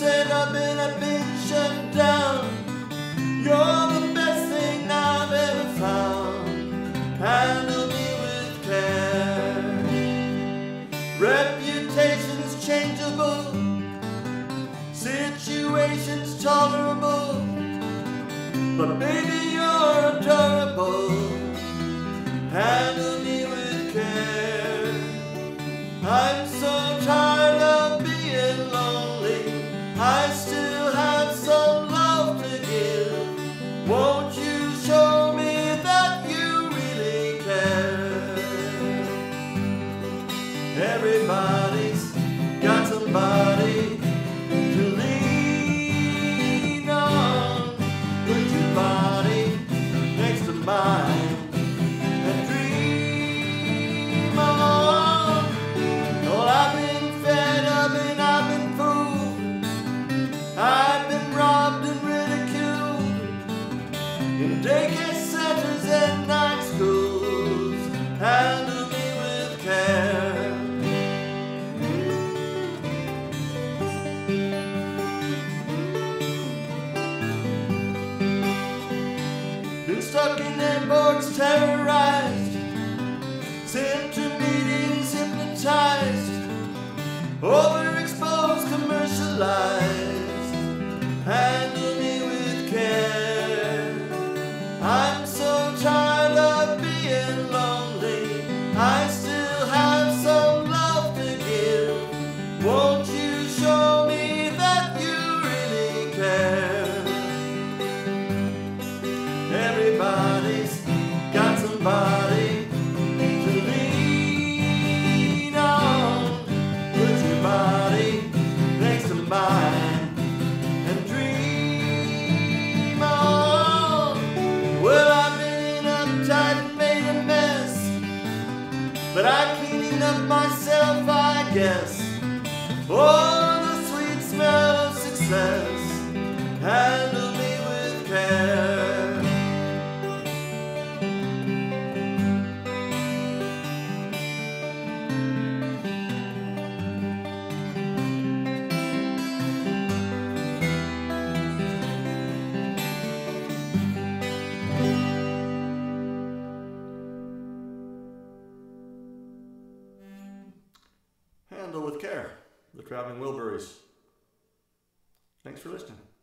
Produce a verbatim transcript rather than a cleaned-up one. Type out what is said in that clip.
said I've been, I've been shut down. You're the best thing I've ever found. Handle me with care. Reputation's changeable, situation's tolerable, but baby you're adorable. Handle me with care. I'm so tired of being lonely. I still have some love to give. Won't you show me that you really care? Everybody's got somebody to lean on. Put your body next to mine. I've been robbed and ridiculed in daycare centers and night schools. Handle me with care. Been stuck in airports, terrorized, sent to meetings, hypnotized, overexposed, commercialized. Handle me with care. I'm so tired of being lonely. I still have some love to give. Won't you show me that you really care? Everybody's got somebody to lean on. Put your body next to mine. But I'm cleaning up myself, I guess. Oh, the sweet smell of success. Handle me with care. Handle with care. The Traveling Wilburys. Thanks for listening.